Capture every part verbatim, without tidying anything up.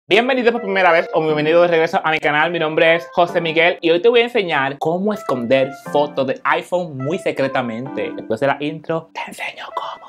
Bienvenido por primera vez o bienvenido de regreso a mi canal. Mi nombre es José Miguel y hoy te voy a enseñar cómo esconder fotos de iPhone muy secretamente. Después de la intro, te enseño cómo.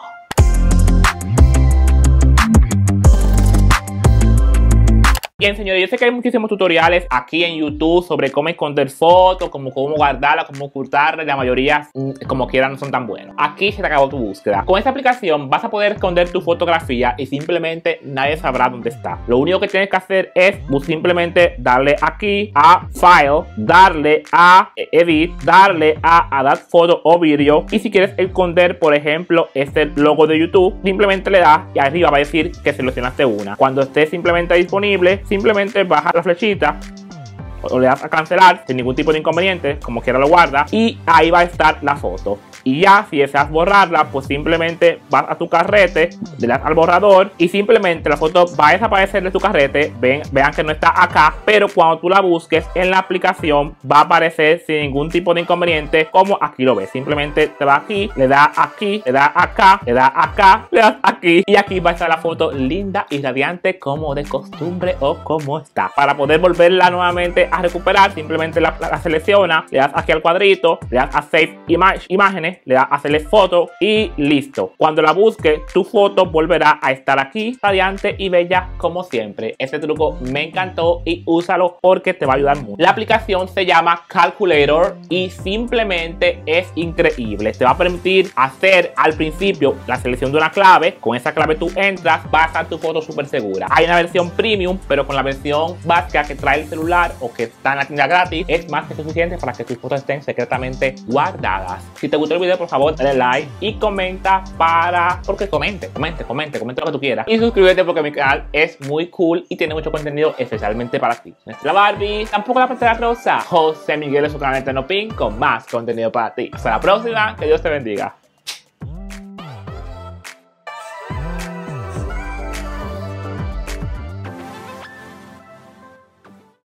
Bien, señores, yo sé que hay muchísimos tutoriales aquí en YouTube sobre cómo esconder fotos, como cómo guardarlas, cómo ocultarlas. La mayoría, como quieran, no son tan buenos. Aquí se te acabó tu búsqueda. Con esta aplicación vas a poder esconder tu fotografía y simplemente nadie sabrá dónde está. Lo único que tienes que hacer es simplemente darle aquí a File, darle a Edit, darle a Add Photo o Video. Y si quieres esconder, por ejemplo, este logo de YouTube, simplemente le das y arriba va a decir que seleccionaste una. Cuando esté simplemente disponible, simplemente baja la flechita o le das a cancelar sin ningún tipo de inconveniente, como quiera lo guarda, y ahí va a estar la foto. Y ya si deseas borrarla, pues simplemente vas a tu carrete, le das al borrador y simplemente la foto va a desaparecer de tu carrete. Ven, vean que no está acá, pero cuando tú la busques en la aplicación va a aparecer sin ningún tipo de inconveniente, como aquí lo ves. Simplemente te va aquí, le das aquí, le das acá, le das acá, le das aquí y aquí va a estar la foto linda y radiante como de costumbre o como está. Para poder volverla nuevamente a recuperar, simplemente la, la, la selecciona, le das aquí al cuadrito, le das a Save Image, Imágenes, le das a hacerle foto y listo. Cuando la busques, tu foto volverá a estar aquí, radiante y bella como siempre. Este truco me encantó y úsalo porque te va a ayudar mucho. La aplicación se llama Calculator y simplemente es increíble. Te va a permitir hacer al principio la selección de una clave. Con esa clave tú entras, va a estar tu foto súper segura. Hay una versión premium, pero con la versión básica que trae el celular o que está en la tienda gratis, es más que suficiente para que tus fotos estén secretamente guardadas. Si te gustó el video, por favor, dale like y comenta para... Porque comente, comente, comente, comente lo que tú quieras. Y suscríbete porque mi canal es muy cool y tiene mucho contenido especialmente para ti. No es la Barbie, tampoco la Pantera Rosa. José Miguel es su canal Eterno Pin con más contenido para ti. Hasta la próxima, que Dios te bendiga.